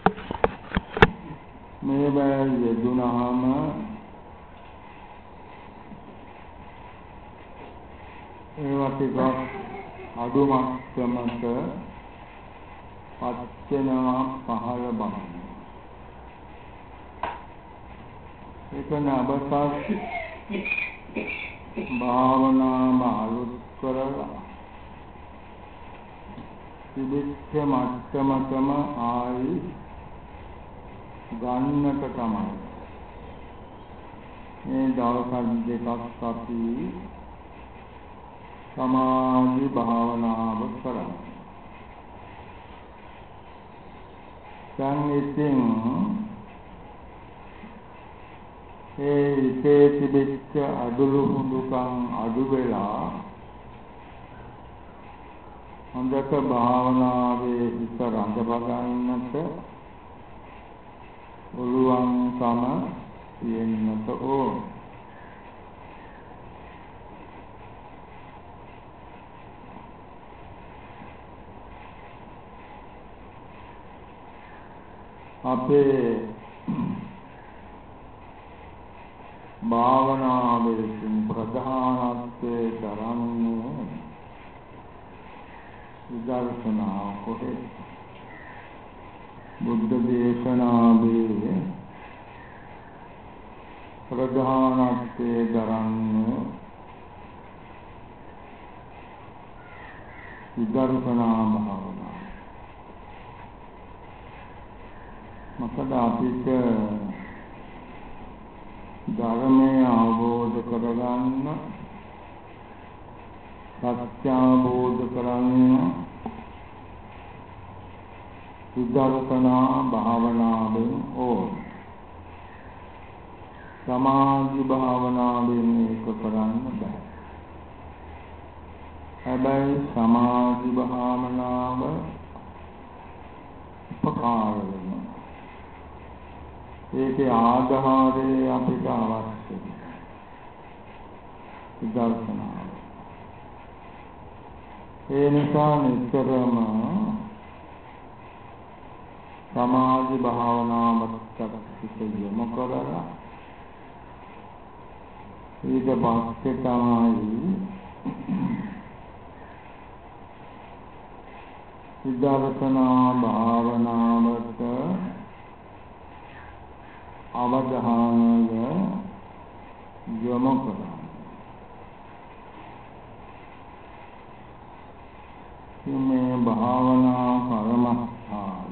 මේ බය යෙදුනහම ඒවා ටිකක් අඩු මට්ටමක පත් වෙනවා පහළ බලන්න. ඒක නබසත් භාවනාව අලුත් කරලා තිබෙච්ච මට්ටමකම ආයි ගන්නට තමයි මේ දවස් දෙකක් අපි සමාධි භාවනාව කරන්නේ. දැන් ඉතින් ඒ ඉතේ තිබෙච්ච අඩලු හුඳුකම් අඩු වෙලා හොඳට භාවනාවේ හිත රඳවගන්නට පුළුවන්කම තියෙන්නට ඕන. අපේ භාවනාවේ ප්‍රධානත්වයේ දරන්නේ විදර්ශනා කොටස. බුද්ධ දේශනාවේ ප්‍රධානත්වයේ දරන්නේ විදර්ශනා භාවනාව. මොකද අපිට ධර්මය අවබෝධ කරගන්න, සත්‍ය අවබෝධ කරගන්න විදර්ශනා භාවනාවෙන් ඕන. සමාධි භාවනාවෙන් ඒක කරන්න බෑ. හැබැයි සමාධි භාවනාව උපකාර වෙනවා. ඒකේ ආධාරය අපිට අවශ්‍යයි. විදර්ශනාව. ඒ නිසා නිතරම සමාධි භාවනාවට යොමු කරලා ඊට පස්සේ තමයි විදර්ශනා භාවනාවට අවධානය යොමු කරනවා. මේ භාවනා කර්මස්ථාන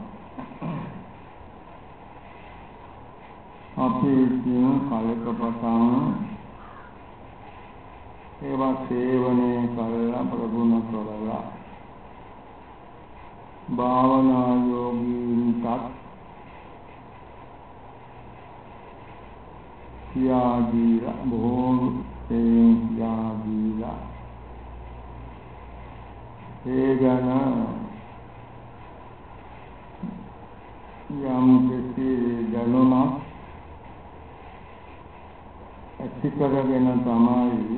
අපි කියන කලක පටන් ඒවා සේවනයේ කරලා ප්‍රගුණ කරලා භාවනා යෝගීන්ටත් යාදීලා බොහෝම යාදීලා ඒ ගැන යම් කිසි දැනුමක් ඇති කරගෙන තමයි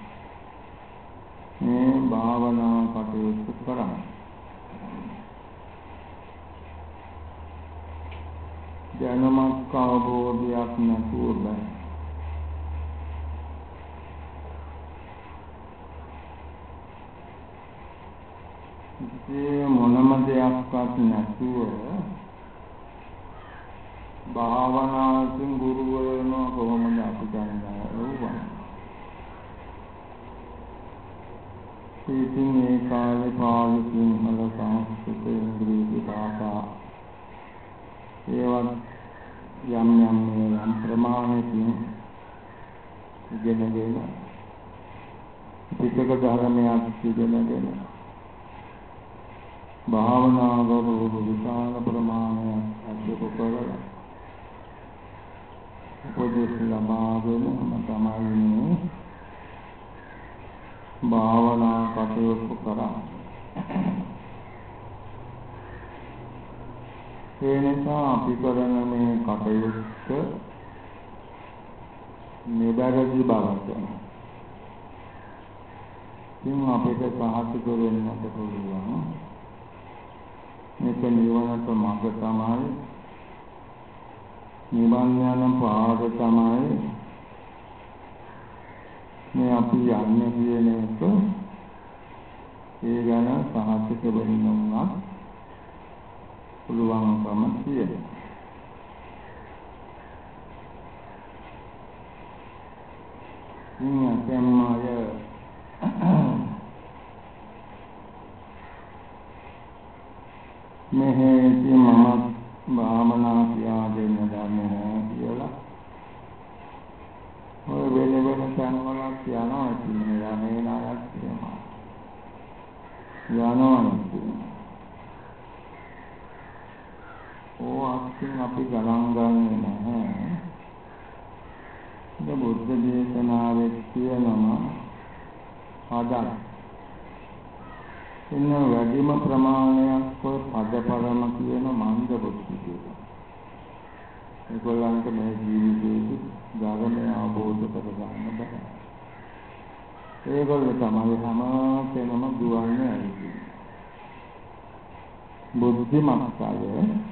මේ භාවනා කටයුතු කරන්නේ. දැනුමක් අවබෝධයක් නැතුව බෑ. මොනම දෙයක්වත් නැතුව භාවනාවෙන් ගුරුවරයෝ කොහොමද අපි දන්නේ ඕවා. ඉතින් මේ කාලේ පාලි සිංහල සංස්කෘත ඉංග්‍රීසි භාෂා ඒවත් යම් ප්‍රමාණයකින් ඉගෙනගෙන පිටක ධර්මයක් ඉගෙනගෙන භාවනා කරු විශාල ප්‍රමාණයක් අධ්‍යයනය කරලා උපදෙස් ලබාගෙන තමයි භාවනා කටයුතු කරන්නේ. ඒ නිසා අපි කරන මේ කටයුත්ත නිබරදි බවට ඉතින් අපිට සාහිත වෙන්නට පුළුවන්. මේක නිවනට මඟ තමයි නිවන් යන පාර තමයි මේ අපි යන්නේ කියන එක ඒ ගැන සාහිත්‍ය වෙන්නුම්වත් පුළුවන්කම තියෙනවා. ඉන්නකම්මය මෙහෙති මම භාවනා කියා දෙන්න දන්නේ කියලා ඔය වෙන වෙන තැන්වල කියනවා ඉතින් යන්නේ නායක් කියනවා අත්ින් අපි ගණන් ගන්නේ නැහැ. බුද්ධ දේශනාවේ කියනවා ආදා ඉන්න වැඩිම ප්‍රමාණයක් ඔය පදපරම කියන මන්ද බුද්ධි කියලා. ඒගොල්ලන්ට මේ ජීවිතයේ ධර්මය අවබෝධ කරගන්න බෑ. ඒගොල්ලෝ තමයි හැම කෙනම දුවන්නේ ඇති. බුද්ධිමත් අය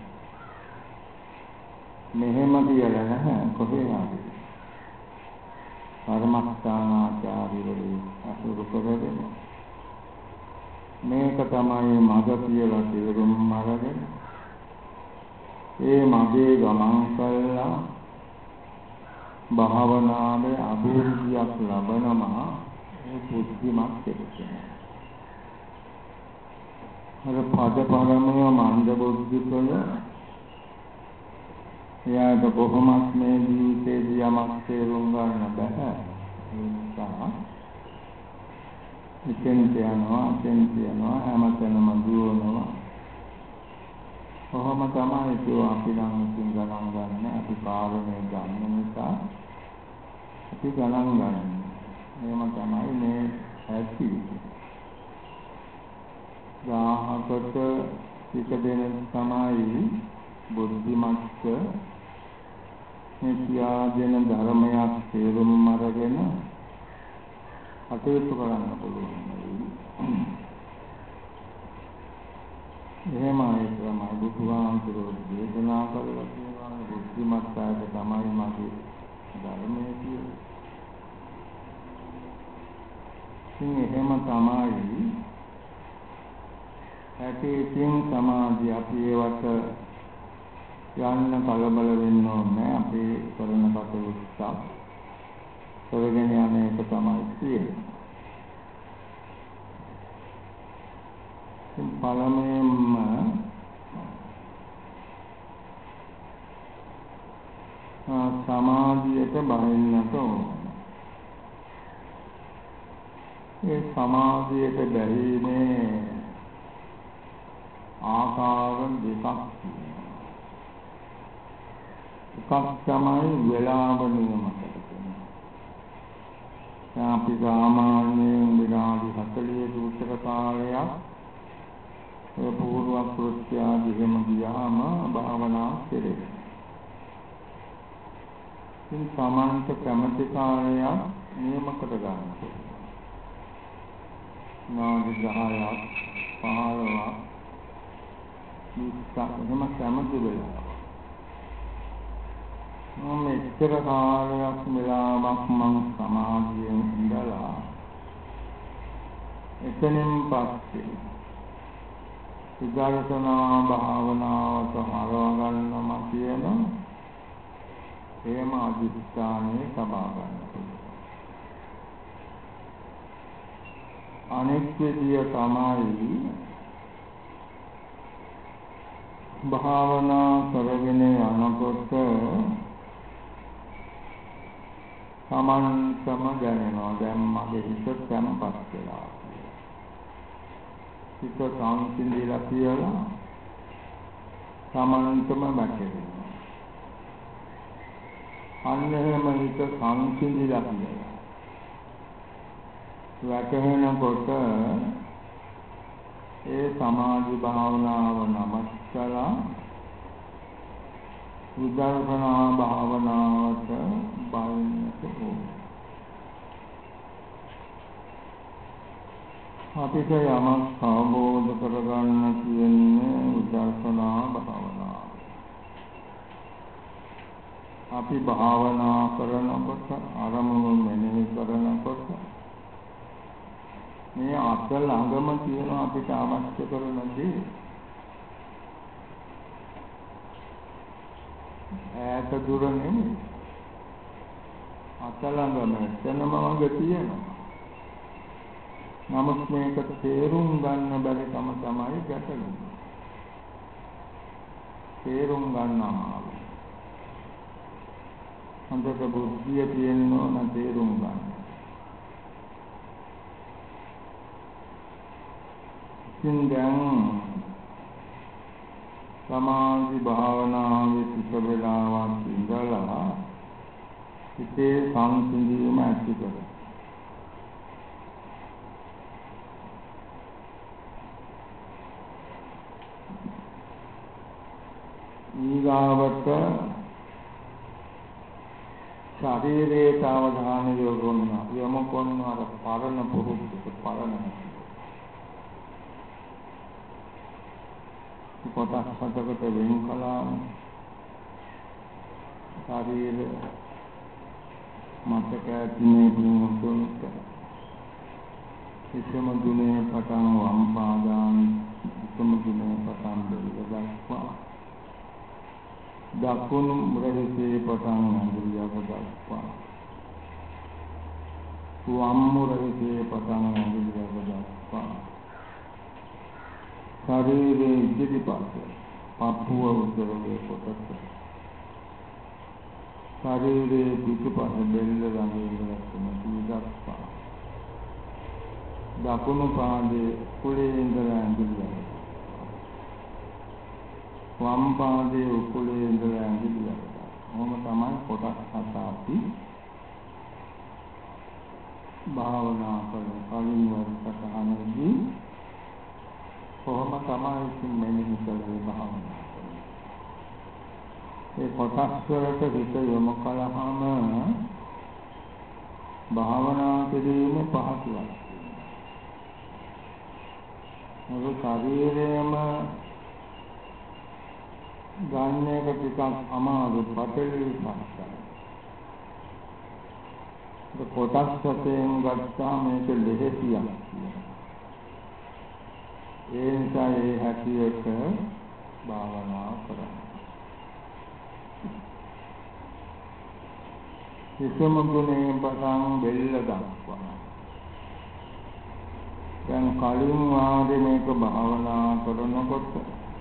මෙහෙම කියලා නැහැ කොහේ ආවේ. කර්මස්ථානාචාර්යවරු අසුරු කරගෙන මේක තමයි මඟ කියලා තේරුම් අරගෙන ඒ මගේ ගමන් කළා භාවනාවේ අභිවෘද්ධියක් ලබනවා ඒ බුද්ධිමත් කෙනෙක්. අර පදපරමය මන්ද බුද්ධිකල එයාට කොහොමත් මේ ජීවිතේදී යමක් තේරුම් ගන්න බෑ. ඒ නිසා ඉතින් කියනවා හැමතැනම දුවනවා. කොහොම තමයි ඒ අපි නම් ඉතින් ගණන් ගන්න අපි කාරණේ ගන්න නිසා අපි ගණන් ගන්න. මේම තමයි මේ ඇති. ගාහකට එක දෙන තමයි බුද්ධිමත්ක මේ කියාදෙන ධර්මයක් තේරුම් අරගෙන කටයුතු කරන්න පුළුවන්. එහෙමයි තමයි බුදුහාමුදුරුවෝ දේශනා කළා කියනවා බුද්ධිමත් අයට තමයි මගේ ධර්මයේ කියන්නේ. ඉතින් එහෙම තමයි ඇතිකින් සමාධිය අපි ඒවට යන්න කලබල වෙන්න ඕනේ. අපි කරන කටයුත්ත කරගෙන යන එක තමයි තියෙන්නේ. පළමුවෙන්ම සමාධියට බහින්නට ඕනේ. ඒ සමාධියට බැරීමේ ආකාර දෙකක් තියෙනවා. එකක් තමයි වේලාව නියම කරගන්න. අපි සාමාන්‍යයෙන් විනාඩි 40 දුරක කාලයක් ඒ පූර්ව කෘත්‍යාදිහෙම ගියාම භාවනා කෙරේ. ඉතින් සමාන්ත කැමැති කාලයක් නියම කරගන්න. විනාඩි 10ක් 15ක් එහෙම කැමති වෙලා මම එච්චර කාලයක් වෙලාවක් මං සමාධියෙන් ඉඳලා එතනින් පස්සේ විදර්ශනා භාවනාවට හරව ගන්නම කියන එහෙම අධිෂ්ඨානයේ සබා ගන්න පුළුවන්. අනෙක් විදිය තමයි භාවනා කරගෙන යනකොට සමන්තම දැනෙනවා. දැන් මගේ හිත තැම්පත් වෙලා. හිත සංසිඳිලා කියලා සමන්තම වැටෙනවා. අන්න එහෙම හිත සංසිඳිලා කියලා වැටෙනකොට ඒ සමාධි භාවනාව නමස්කලා විදර්ශනා භාවනාවට බහින්නට ඕනේ. අපිට යමක් අවබෝධ කරගන්න තියෙන්නේ විදර්ශනා භාවනාව. අපි භාවනා කරනකොට අරමුණු මෙනෙහි කරනකොට මේ අත ළඟම තියෙන අපිට අවශ්‍ය කරන දේ ඈත දුර නෙමෙයි. අත ළඟම එතනම වගේ තියෙනවා. නමුත් මේක තේරුම් ගන්න බැරි කම තමයි ගැටලුව. තේරුම් ගන්න අමාරුයි. හොඳට බුද්ධිය තියෙන්න ඕන තේරුම් ගන්න. ඉතින් දැන් සමාධි භාවනාවේ ටික වෙලාවක් ඉඳලා හිතේ සංසිඳීම ඇති කරගන්න. ඊගාවට ශරීරයට අවධානය යොමු කරන අර පරණ පුරුද්දට පරණ කොටස් හතකට වෙන් කළාම ශරීර මතක ඇතිනේ පින්තුන්ට කිසිම දුනේ පටන් වම් පාදාන් කිසිම දුනේ පටන් දෙවිද දක්වා දකුණු මුරහිසේ පටන් ඇඟිල්ලක දක්වා වම් මුරහිසේ පටන් ඇඟිල්ලක දක්වා ශරීරයේ ඉදිරිපස පපුව උදරයේ කොටස ශරීරයේ පිටුපස බෙල්ල ළඟින් දක්වා දකුණු පාදයේ කුලේ ඉඳලා ඇඟිල්ලක වම් පාදයේ උකුලේ ඉඳලා ඇඟිල්ලට. මොම තමයි කොටස් හත අපි භාවනා කරන කලින් වර්තකහනදී කොහොම තමයි මෙනෙහි කරේ භාවනා කරන්නේ. ඒ කොටස් වලට හිත යොමු කළාම භාවනා කිරීමේ පහසුවක්. මුළු ශරීරයම ගන්න එක ටිකක් අමාරු පටලවි පස්සයි. ඒ කොටස් වශයෙන් ගත්තාම මේක ලෙහෙසියක්. ඒ නිසා ඒ හැටියට භාවනා කරන්න. කිසිම ගුණේ පටන් බෙල්ල දක්වා. දැන් කලින් වාගේ මේක භාවනා කරනකොට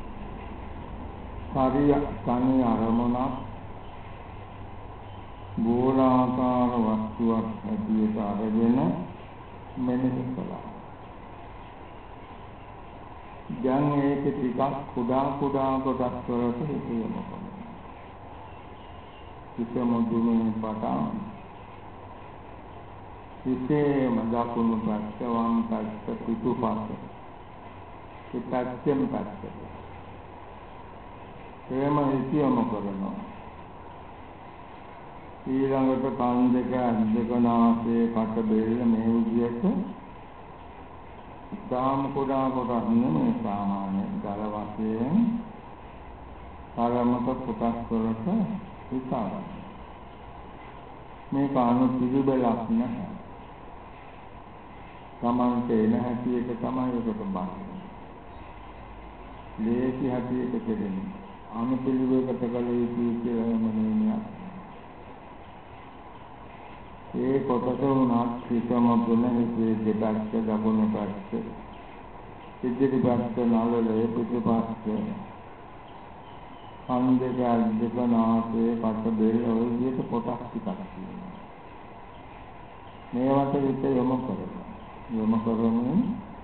තනි අරමුණක් ගෝලාකාර වස්තුවක් හැටියට අරගෙන මෙනෙහි කළා. දැන් ඒක ටිකක් කුඩා කොටස් වලට හිතෙමු. කිසිම දුමේ පටන් හිතේම දකුණු පැත්ත වම් පැත්ත පිටුපස පිටච්චෙන් පැත්ත එහෙම හිතියම කරනවා. ඊළඟට කන් දෙක අත් දෙක නාසය කට බෙල්ල මේ විදිහට ඉතාම කුඩා කොටස් නෙමෙයි සාමාන්‍ය දල වශයෙන් තරමක කොටස් වලට හිතාගන්න. මේක අනුපිළිවෙලක් නැහැ. සමන්ත එන හැටියට තමයි ඒකට බලන්නේ. ලේසි හැටියට කෙරෙන්නේ. අනුපිළිවෙලකට කල යුතුයි කියලා මනෙන්නේ. ඒ කොටස උනත් කිසිම ගුණෙහි දෙපැත්ත දකුණු පැත්ත ඉදිරි පැත්ත නළලේ පිටුපස්ස කන් දෙක අත් දෙක නාසය කට බෙල්ල ඔය විදිහට කොටස් ටිකක් තියෙනවා. මේවට විත යොමු කරනවා. යොමු කරමින්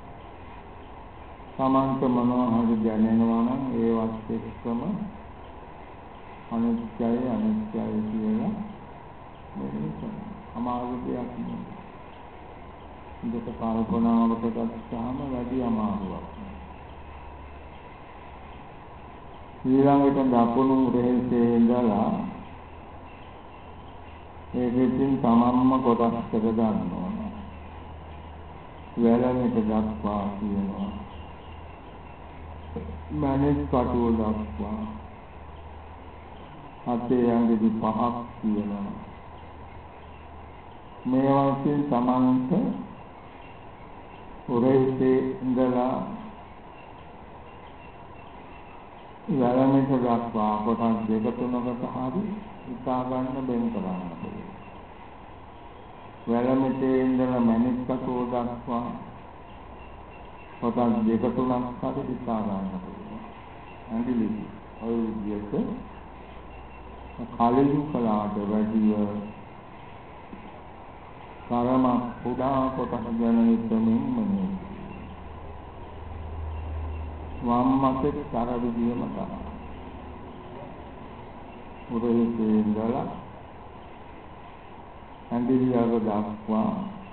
සමන්ත මොනවා හරි දැනෙනවා නම් ඒවත් එක්කම අනිත්‍යයි කියලා මෙහෙම අමාරු දෙයක් නෙවෙයි. දෙක කල්පනාවකට ගත්තාම වැඩි අමාරුවක්. ඊළඟට දකුණු රෙහිසේ ඉඳලා ඒකෙන් තමන්ම කොටස් කර ගන්න ඕන. වැලෙන්නට දක්වා කියනවා. මනෙත් කටුව දක්වා අතේ ඇඟිලි 5ක් තියෙනවා. මේ වශයෙන් සමන්ත උරහිතේ ඉඳලා වැලමෙට දක්වා කොටස් දෙක තුනකට හරි හිතා ගන්න බෙන් කරන්න පුළුවන්. වැලමෙටේ ඉඳලා මණික්කතෝ දක්වා කොටස් දෙක තුනක් හරි හිතා ගන්න පුළුවන්. ඇඟිලි ඔය විදිහට කලින් කලාට වැඩිය කරම පුඩා කොටස් ගැන හිතමින් මනේ වම්මතේ කර විදියම තමයි. උරහිතේ ඉඳලා ඇඟිලි අග දක්වා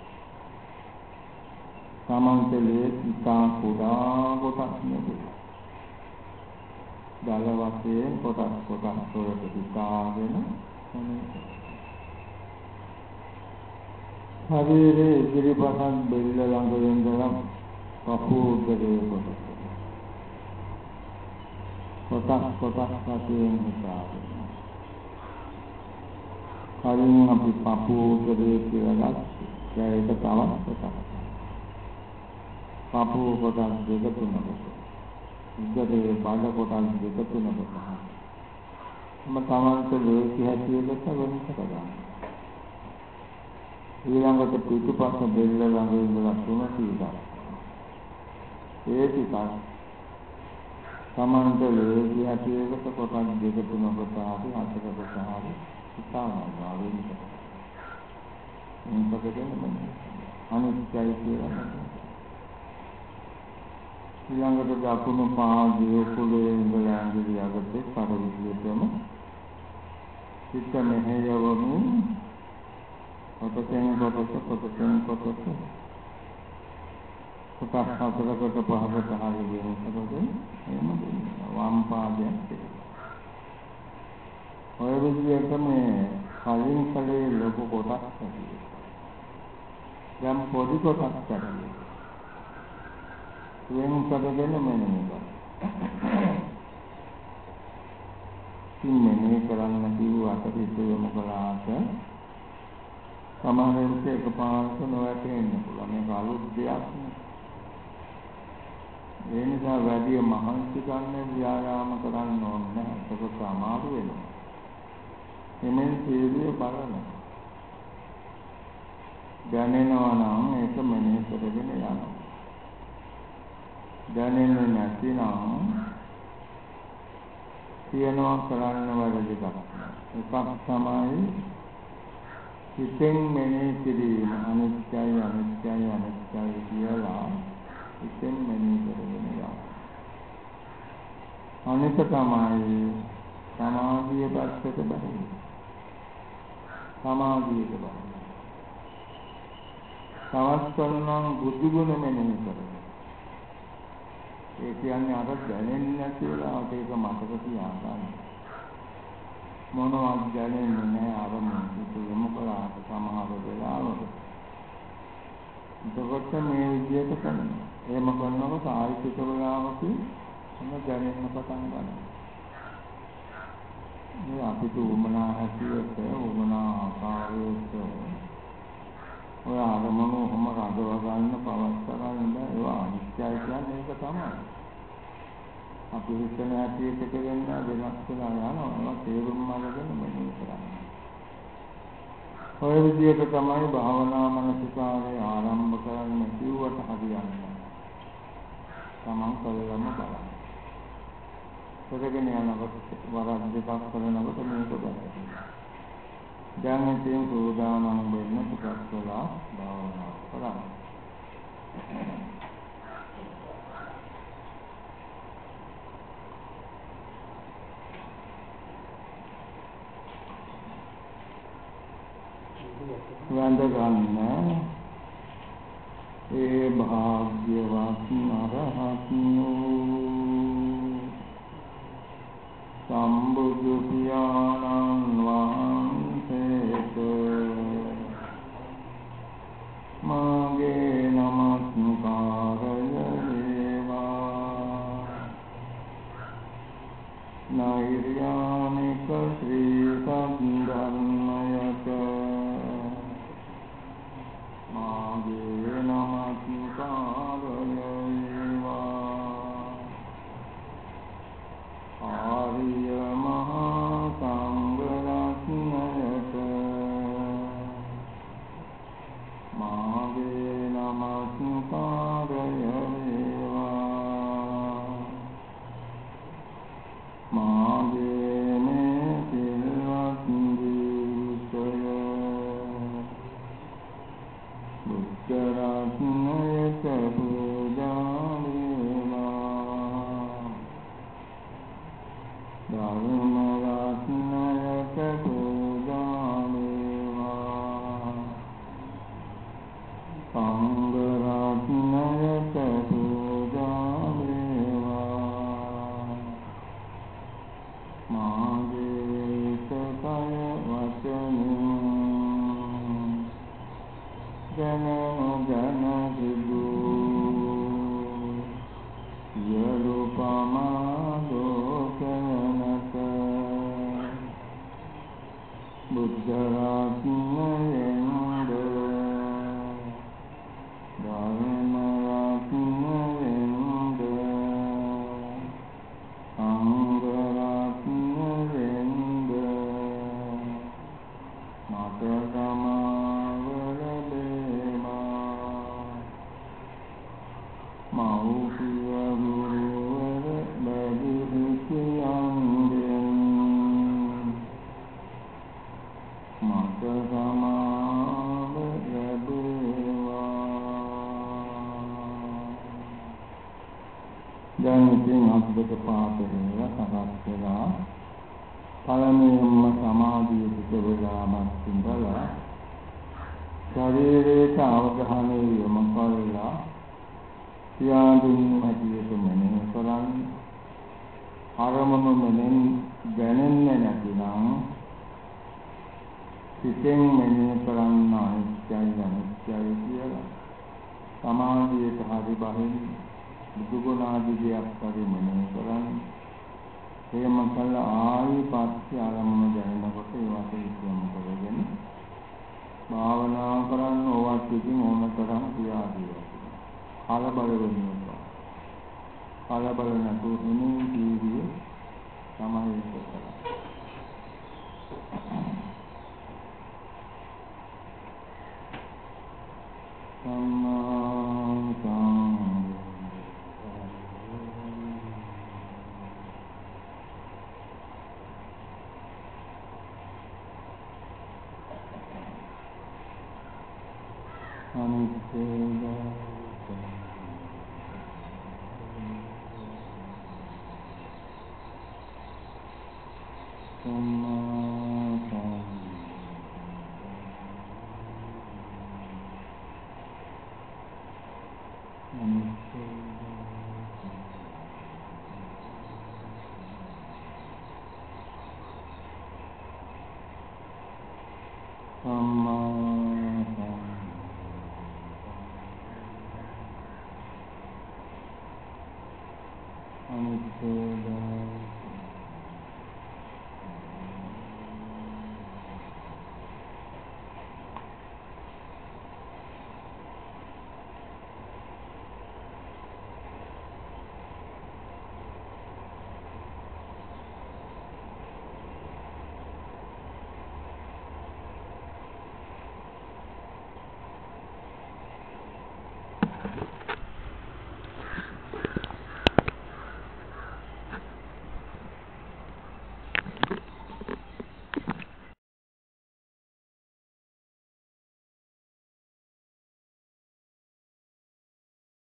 සමන්තලේ ඉතා පුඩා කොටස් නෙවේ. දල වශයෙන් කොටස් වලට හිතාගෙන ශරීරයේ ඉදිරිපසක් බෙල්ල ළඟ ඉඳලා පපුවදේ කොටස් වශයෙන් හිතාගෙන කලින් අපි පපුවදේ කියලා ගත්තා. ඒක තවත් කොටස්. පපුව කොටස් දෙක තුනකට. ඉදිරියේ බඩ කොටස් දෙක තුනකට. තමන්ට ලේසි හැටියට වෙනස කරගන්න. ඊළඟට පිටුපස බෙල්ල ළඟ ඉඳලා 300ක්. ඒ ටිකක් තමන්ට ලේසි හැටියට කොටස් දෙක තුනකට හරි හතරකට හරි හිතාගන්නවා වෙනස. මේකකදෙන්න අනිත්‍යයි කියලා. ඊළඟට දකුණු පාදයේ කුලේ ඉඳලා ඇඟිලි අගට කර විදියටම සිත මෙහෙයවමින් කොටසෙන් කොටස කොටස් හතරකට පහකට හරි වෙනසකට එහෙම දෙනවා. වම් පාදයෙන් ඔය විදිහට මේ කලින් කලේ ලොකු කොටස් ඇති. දැන් පොඩි කොටස් ඇති. වෙන කරගෙන මෙන්න ඉන්නේ කරන්න කිව්වට පිටුවම කළාට සමහරවිට එකපාරට නොවැටෙන්න පුළුවන්. මේක අලුත් දෙයක් නේ. ඒ නිසා වැඩි මහන්සි ගන්න ව්‍යායාම කරන්න ඕනේ නැහැ. ඒක අමාරු වෙනවා. එමෙන් සීලිය බලන්න. දැනෙනවා නම් ඒක මෙනෙහි කරගෙන යනවා. දැනෙන්නේ නැතිනම් කියනවා කරන්න වැඩි එකක්. එකක් තමයි හිතෙන් මෙනෙහි කිරීම. අනිත්‍යයි කියලා හිතෙන් මෙනෙහි කරගෙන යනවා. අනිත් තමයි සමාධිය පැත්තට බහින්න. සමාධියට බහින්න. තවත් කරනවා බුද්ධ ගුණ මෙනෙහි කරනවා. ඒ කියන්නේ අර දැනෙන්නේ නැතිවලා ඒක මතක තියාගන්න. මොනවද දැනෙන්නේ නැහැ අරමුණ පිටුවම කළාට සමහර වෙලාවක. එතකොට මේ විදිහට කරනවා. එහෙම කරනකොට ආයතික වෙලාවක මොන දැනෙන්න පටන් ගන්නවා. මේ අපිට උමනා හැටියට උමනා ආකාරයට ඔය අරමුණු ඔහම රඳව ගන්න පවත්වා ගන්න ඒවා අනිත්‍යයි කියන්නේ ඒක තමයි. අපි හිතන හැටියට කරන්න වෙනස් වෙලා යනවා. තේරුම් අරගෙන මෙහෙම කරන්න. ඔය විදිහට තමයි භාවනා මනසිකාරය ආරම්භ කරන්න කිව්වට හරියන්නේ. තමන් කළම බලන්න. කරගෙන යනකොට වරක් දෙකක් කරනකොට මේක බලන්න. දැන් ඉතින් සෝදානම් වෙන්න ටිකක් වෙලා භාවනා කරන්න. වන්ද ගන්න ඒ භාග්‍යවත් අරහත් සම්බුදු පියාණන් වහන්සේට මාගේ නමස්කාරය වේවා. නෛර්ය කල්යාණික ශ්‍රී සද්ධර්මයක මාගේ නමස්කාරය වේවා. ආර්ය මහා සංඝ රත්නයක මාගේ නමස්කාරය වේවා. මාගේ මේ සිල්වත් ජීවිතය බුද්ධ රත්නයට පූජා වේවා. ධර්ම රත්නයට පූජා වේවා. සංඝ රත්නයට පූජා වේවා. මාගේ සිතය වචනින් ජන සිදු සියලු පමාදෝ කරනත බුද්ධ රත්නයෙන්ද ධර්ම රත්නයෙන්ද සංඝ රත්නයෙන්ද මට සමාවර වේවා. මෞපිය ගුරුවර බැදිරියන්ගෙන් මට සමාව ලැබේවා. දැන් ඉතින් අද්භුත පාඨය සකස් වෙලා පළමුවෙන්ම සමාධිය පිට වෙලාමත් ඉඳලා ශරීරයට අවධානය යොමු කරලා සියාදුන් හැටියට මෙනෙහි කරන් අරමුණු මෙනෙහි දැනෙන්නේ නැතිනම් සිතෙන් මෙනෙහි කරන්න අනිත්‍යයි අනිත්‍යයි කියලා සමාධියට හරි බහින් බුදුගුණ ආදී දෙයක් හරි මෙනෙහි කරන් එහෙම කළා ආයි පස්සේ අරමුණු දැනෙනකොට ඒවට ඉස්සෙම කරගෙන භාවනා කරන්න ඕවත් ඉතින් ඕන තරම් ක්‍රියාදී කලබල වෙන්නේ නැහැ. කලබල නැතුව ඉන්නේ ජීවිතය තමයි කරන්නේ.